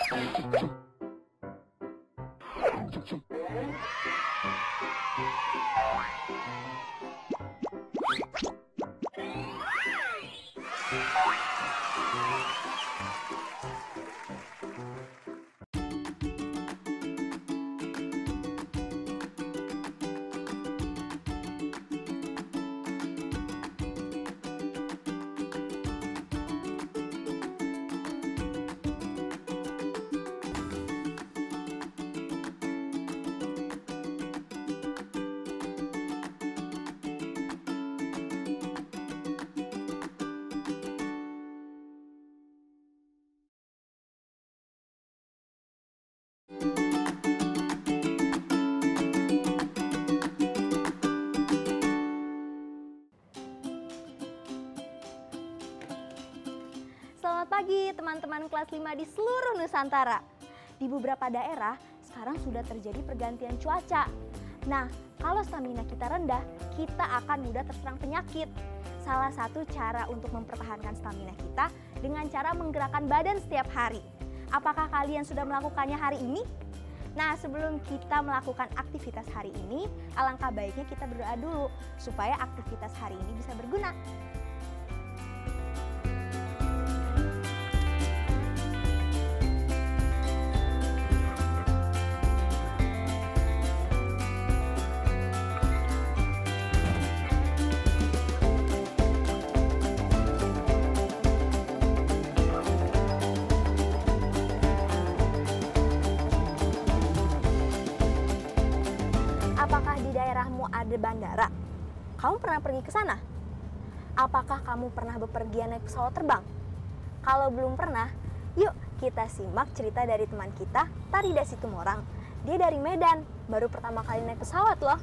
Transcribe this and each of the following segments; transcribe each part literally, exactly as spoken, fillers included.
Selamat pagi teman-teman kelas lima di seluruh Nusantara. Di beberapa daerah sekarang sudah terjadi pergantian cuaca. Nah, kalau stamina kita rendah, kita akan mudah terserang penyakit. Salah satu cara untuk mempertahankan stamina kita dengan cara menggerakkan badan setiap hari. Apakah kalian sudah melakukannya hari ini? Nah, sebelum kita melakukan aktivitas hari ini, alangkah baiknya kita berdoa dulu supaya aktivitas hari ini bisa berguna. Apakah di daerahmu ada bandara? Kamu pernah pergi ke sana? Apakah kamu pernah bepergian naik pesawat terbang? Kalau belum pernah, yuk kita simak cerita dari teman kita, Tarida Situmorang. Dia dari Medan, baru pertama kali naik pesawat loh.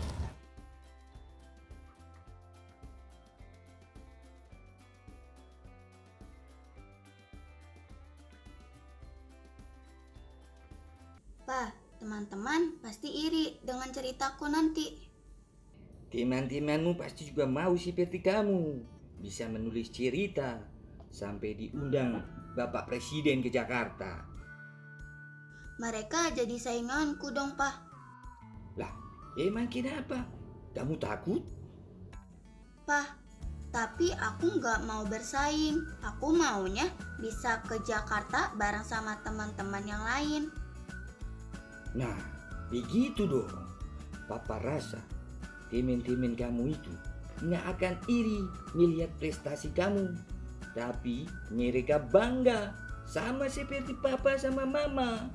Pak, teman-teman pasti iri dengan ceritaku nanti. Teman-temanmu pasti juga mau seperti kamu, bisa menulis cerita sampai diundang Bapak Presiden ke Jakarta. Mereka jadi sainganku dong, Pak. Lah, emang kenapa? Kamu takut? Pak, tapi aku nggak mau bersaing. Aku maunya bisa ke Jakarta bareng sama teman-teman yang lain. Nah, begitu dong. Papa rasa teman-teman kamu itu nggak akan iri melihat prestasi kamu. Tapi mereka bangga sama seperti Papa sama Mama.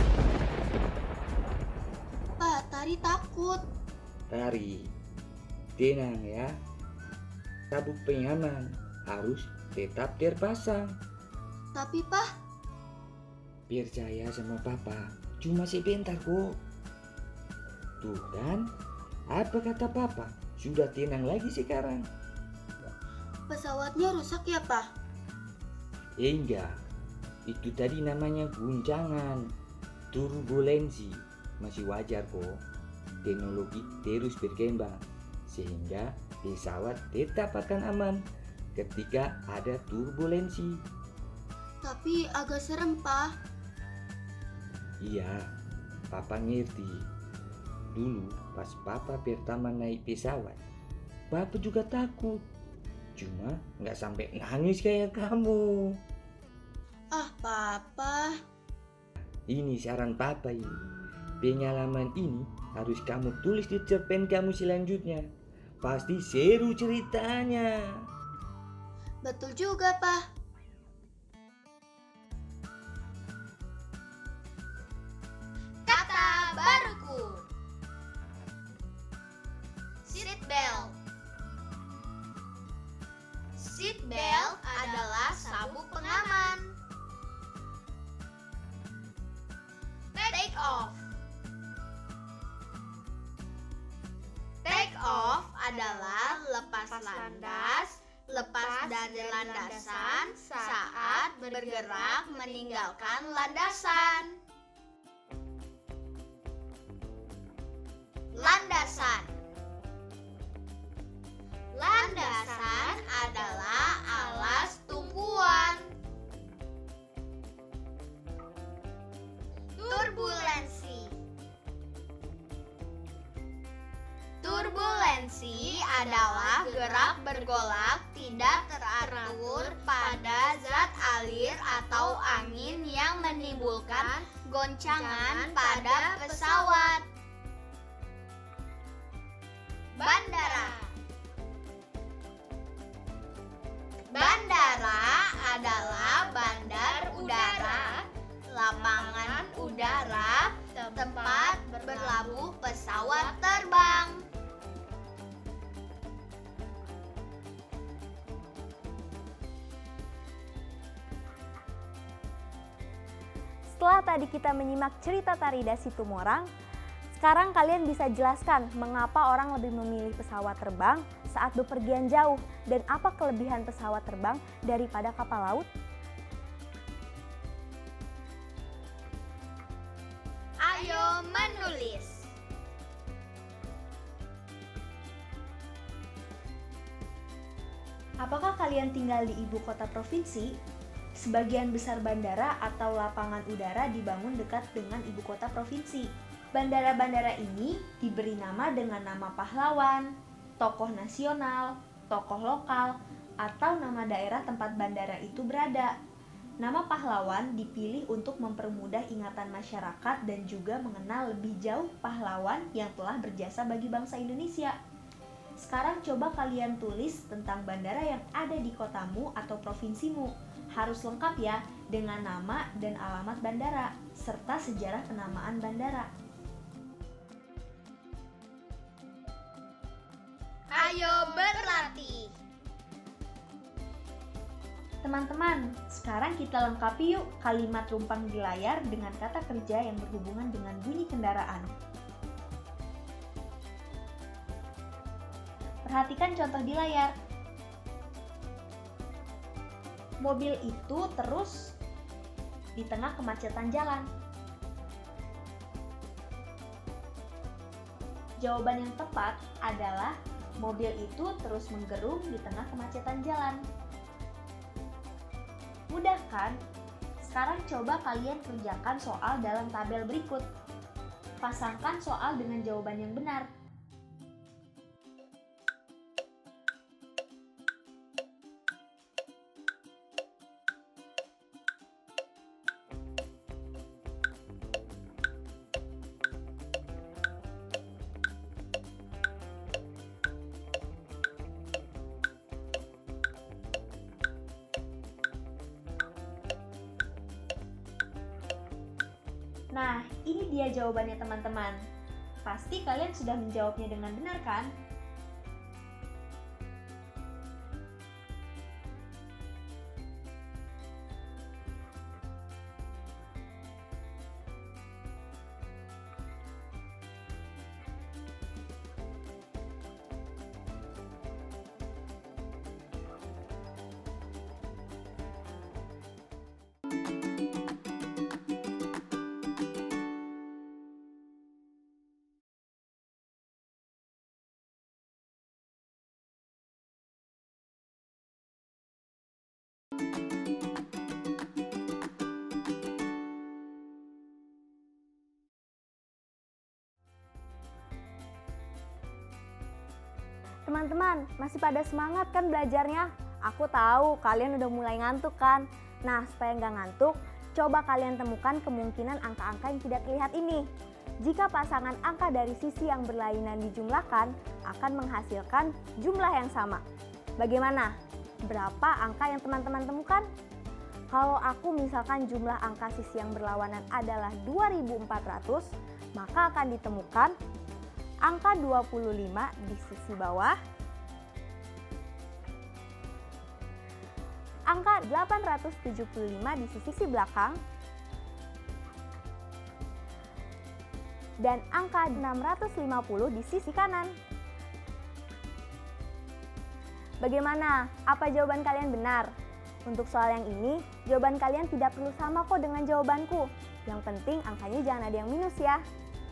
Pak, Tari takut. Tari, tenang ya. Sabuk pengaman harus tetap terpasang. Tapi Pak, percaya sama Papa, cuma sebentar kok. Tuh kan, apa kata Papa? Sudah tenang lagi sekarang. pesawatnya rusak ya, Pak? Eh enggak, itu tadi namanya guncangan, turbulensi. Masih wajar kok. Teknologi terus berkembang, sehingga pesawat tetap akan aman ketika ada turbulensi. Tapi agak serem, Pak. Iya, Papa ngerti. Dulu pas Papa pertama naik pesawat, Papa juga takut. Cuma nggak sampai nangis kayak kamu. Ah, Papa. Ini saran Papa ini. Pengalaman ini harus kamu tulis di cerpen kamu selanjutnya. Pasti seru ceritanya. Betul juga, Pak. Kata baruku. Seat belt. Seat belt adalah sabuk pengaman. Take off. Take off adalah lepas landas, lepas dari landasan saat bergerak meninggalkan landasan. Landasan. Landasan adalah alas tumpuan. bergerak bergolak tidak teratur pada zat alir atau angin yang menimbulkan goncangan pada pesawat. Bandara. Bandara adalah bandar udara, lapangan udara, tempat berlabuh pesawat terbang. Setelah tadi kita menyimak cerita Tarida Situmorang, sekarang kalian bisa jelaskan mengapa orang lebih memilih pesawat terbang saat bepergian jauh dan apa kelebihan pesawat terbang daripada kapal laut? Ayo menulis. Apakah kalian tinggal di ibu kota provinsi? Sebagian besar bandara atau lapangan udara dibangun dekat dengan ibu kota provinsi. Bandara-bandara ini diberi nama dengan nama pahlawan, tokoh nasional, tokoh lokal, atau nama daerah tempat bandara itu berada. Nama pahlawan dipilih untuk mempermudah ingatan masyarakat dan juga mengenal lebih jauh pahlawan yang telah berjasa bagi bangsa Indonesia. Sekarang coba kalian tulis tentang bandara yang ada di kotamu atau provinsimu. Harus lengkap ya, dengan nama dan alamat bandara, serta sejarah penamaan bandara. Ayo berlatih. Teman-teman, sekarang kita lengkapi yuk kalimat rumpang di layar dengan kata kerja yang berhubungan dengan bunyi kendaraan. Perhatikan contoh di layar. Mobil itu terus di tengah kemacetan jalan. Jawaban yang tepat adalah mobil itu terus menggerung di tengah kemacetan jalan. Mudah kan? Sekarang coba kalian kerjakan soal dalam tabel berikut. Pasangkan soal dengan jawaban yang benar. Nah, ini dia jawabannya teman-teman. Pasti kalian sudah menjawabnya dengan benar kan? Teman-teman, masih pada semangat kan belajarnya? Aku tahu kalian udah mulai ngantuk kan? Nah, supaya nggak ngantuk, coba kalian temukan kemungkinan angka-angka yang tidak terlihat ini. Jika pasangan angka dari sisi yang berlainan dijumlahkan, akan menghasilkan jumlah yang sama. Bagaimana? Berapa angka yang teman-teman temukan? Kalau aku misalkan jumlah angka sisi yang berlawanan adalah dua ribu empat ratus, maka akan ditemukan angka dua puluh lima di sisi bawah, angka delapan ratus tujuh puluh lima di sisi belakang, dan angka enam ratus lima puluh di sisi kanan. Bagaimana? Apa jawaban kalian benar? Untuk soal yang ini, jawaban kalian tidak perlu sama kok dengan jawabanku. Yang penting angkanya jangan ada yang minus ya.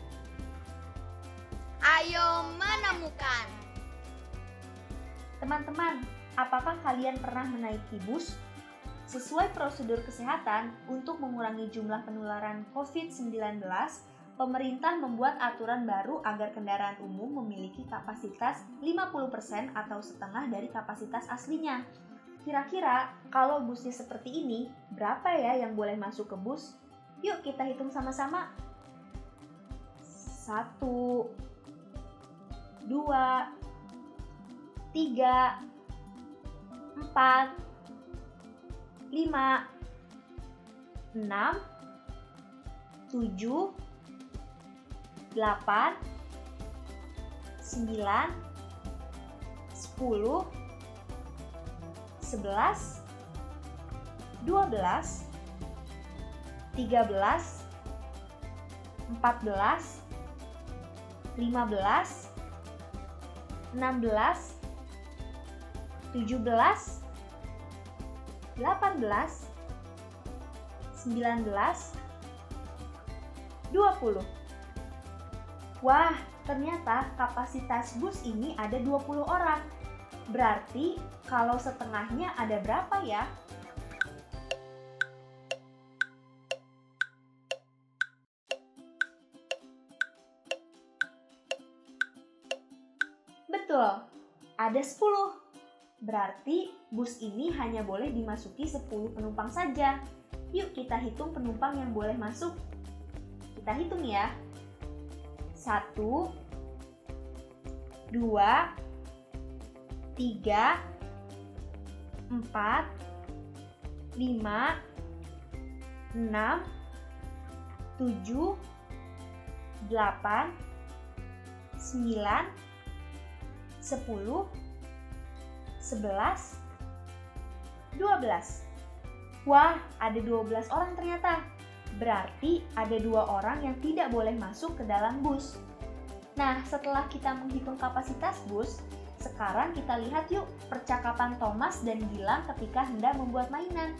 Ayo menemukan. Teman-teman, apakah kalian pernah menaiki bus? Sesuai prosedur kesehatan untuk mengurangi jumlah penularan covid sembilan belas, pemerintah membuat aturan baru agar kendaraan umum memiliki kapasitas lima puluh persen atau setengah dari kapasitas aslinya. Kira-kira kalau busnya seperti ini, berapa ya yang boleh masuk ke bus? Yuk kita hitung sama-sama. Satu, dua, tiga, empat, lima, enam, tujuh, delapan, sembilan, sepuluh, sebelas, dua belas, tiga belas, empat belas, lima belas, enam belas, tujuh belas, delapan belas, sembilan belas, dua puluh. Wah, ternyata kapasitas bus ini ada dua puluh orang. Berarti kalau setengahnya ada berapa ya? Betul, ada sepuluh. Berarti bus ini hanya boleh dimasuki sepuluh penumpang saja. Yuk kita hitung penumpang yang boleh masuk. Kita hitung ya. Satu, dua, tiga, empat, lima, enam, tujuh, delapan, sembilan, sepuluh, sebelas, dua belas. Wah, ada dua belas orang ternyata. Berarti ada dua orang yang tidak boleh masuk ke dalam bus. Nah, setelah kita menghitung kapasitas bus, sekarang kita lihat yuk percakapan Thomas dan Gilang ketika hendak membuat mainan.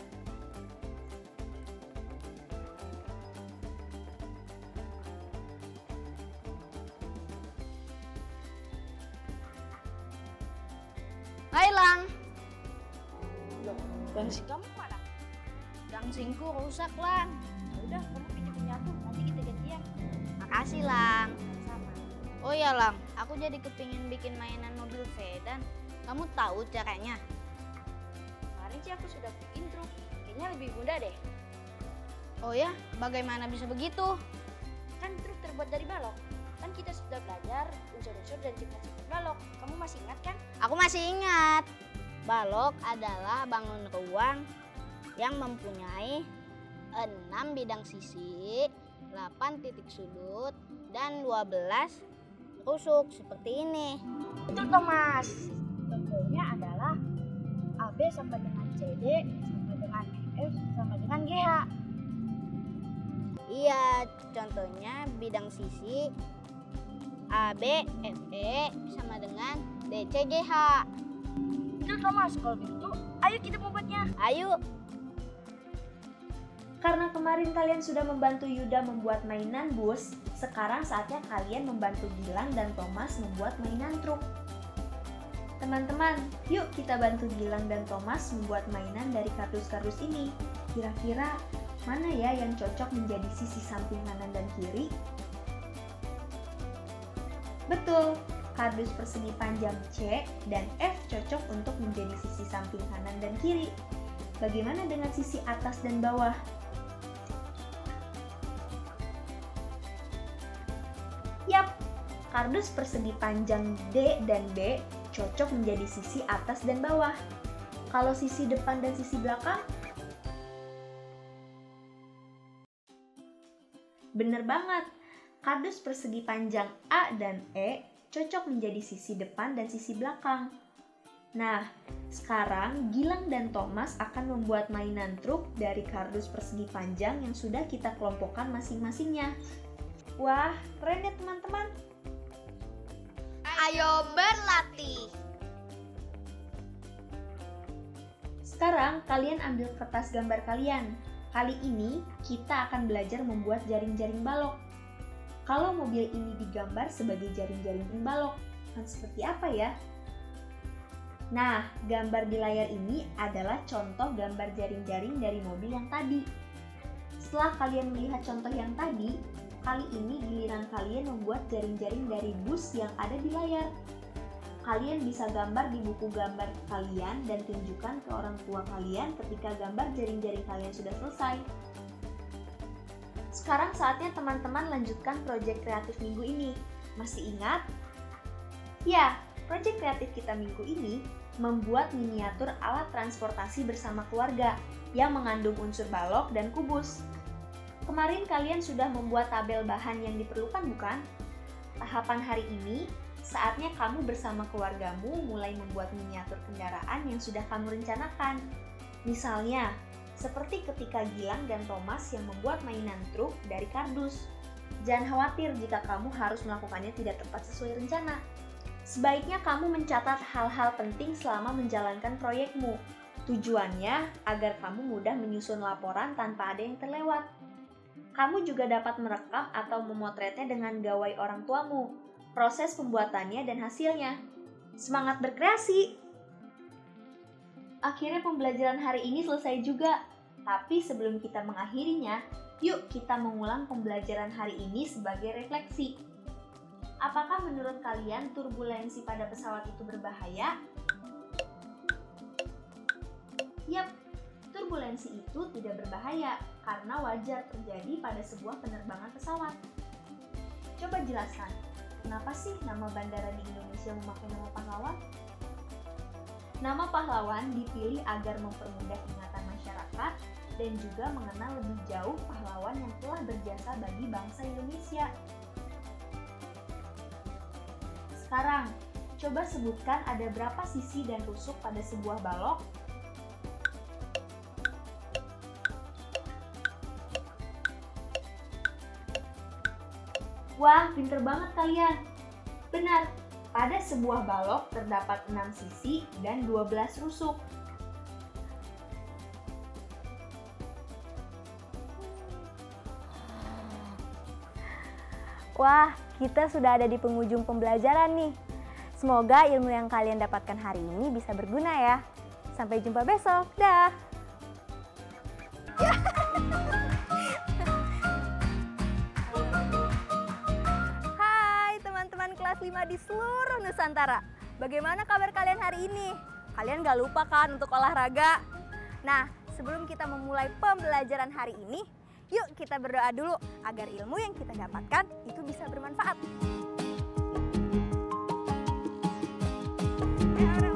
Hai Lang, Loh, gangsing kamu mana? gangsingku rusak Lang. Udah, kamu pinjam punya aku, nanti kita gantian. Makasih Lang. Sama. Oh ya Lang, aku jadi kepingin bikin mainan mobil sedan. Kamu tahu caranya? Kemarin sih aku sudah bikin truk, kayaknya lebih mudah deh. Oh ya, bagaimana bisa begitu? Kan truk terbuat dari balok. Kan kita sudah belajar unsur-unsur dan sifat-sifat balok. Kamu masih ingat kan? Aku masih ingat. Balok adalah bangun ruang yang mempunyai enam bidang sisi, delapan titik sudut, dan dua belas rusuk seperti ini. Betul Thomas. Contohnya adalah A B sama dengan C D sama dengan E F sama dengan G H. Iya, contohnya bidang sisi A B F E sama dengan D C G H. Betul Thomas, kalau begitu ayo kita membuatnya. Ayo. Karena kemarin kalian sudah membantu Yuda membuat mainan bus, sekarang saatnya kalian membantu Gilang dan Thomas membuat mainan truk. Teman-teman, yuk kita bantu Gilang dan Thomas membuat mainan dari kardus-kardus ini. Kira-kira mana ya yang cocok menjadi sisi samping kanan dan kiri? Betul, kardus persegi panjang C dan F cocok untuk menjadi sisi samping kanan dan kiri. Bagaimana dengan sisi atas dan bawah? Yap, kardus persegi panjang D dan B cocok menjadi sisi atas dan bawah. Kalau sisi depan dan sisi belakang? Bener banget, kardus persegi panjang A dan E cocok menjadi sisi depan dan sisi belakang. Nah, sekarang Gilang dan Thomas akan membuat mainan truk dari kardus persegi panjang yang sudah kita kelompokkan masing-masingnya. Wah, keren ya teman-teman. Ayo berlatih. Sekarang kalian ambil kertas gambar kalian. Kali ini kita akan belajar membuat jaring-jaring balok. Kalau mobil ini digambar sebagai jaring-jaring balok, akan seperti apa ya? Nah, gambar di layar ini adalah contoh gambar jaring-jaring dari mobil yang tadi. Setelah kalian melihat contoh yang tadi, Kali ini giliran kalian membuat jaring-jaring dari bus yang ada di layar. Kalian bisa gambar di buku gambar kalian dan tunjukkan ke orang tua kalian ketika gambar jaring-jaring kalian sudah selesai. Sekarang saatnya teman-teman lanjutkan proyek kreatif minggu ini. Masih ingat? Ya, proyek kreatif kita minggu ini membuat miniatur alat transportasi bersama keluarga yang mengandung unsur balok dan kubus. Kemarin kalian sudah membuat tabel bahan yang diperlukan, bukan? Tahapan hari ini, saatnya kamu bersama keluargamu mulai membuat miniatur kendaraan yang sudah kamu rencanakan. Misalnya, seperti ketika Gilang dan Thomas yang membuat mainan truk dari kardus. Jangan khawatir jika kamu harus melakukannya tidak tepat sesuai rencana. Sebaiknya kamu mencatat hal-hal penting selama menjalankan proyekmu. Tujuannya agar kamu mudah menyusun laporan tanpa ada yang terlewat. Kamu juga dapat merekam atau memotretnya dengan gawai orang tuamu, proses pembuatannya dan hasilnya. Semangat berkreasi! Akhirnya pembelajaran hari ini selesai juga. Tapi sebelum kita mengakhirinya, yuk kita mengulang pembelajaran hari ini sebagai refleksi. Apakah menurut kalian turbulensi pada pesawat itu berbahaya? Yap, turbulensi itu tidak berbahaya karena wajar terjadi pada sebuah penerbangan pesawat. Coba jelaskan, kenapa sih nama bandara di Indonesia memakai nama pahlawan? Nama pahlawan dipilih agar mempermudah ingatan masyarakat dan juga mengenal lebih jauh pahlawan yang telah berjasa bagi bangsa Indonesia. Sekarang, coba sebutkan ada berapa sisi dan tusuk pada sebuah balok. Wah, pinter banget kalian. Benar, pada sebuah balok terdapat enam sisi dan dua belas rusuk. Wah, kita sudah ada di penghujung pembelajaran nih. Semoga ilmu yang kalian dapatkan hari ini bisa berguna ya. Sampai jumpa besok. Dah. Hai teman-teman kelas lima di seluruh Nusantara. Bagaimana kabar kalian hari ini? Kalian gak lupa kan untuk olahraga? Nah, sebelum kita memulai pembelajaran hari ini, yuk kita berdoa dulu agar ilmu yang kita dapatkan itu bisa bermanfaat.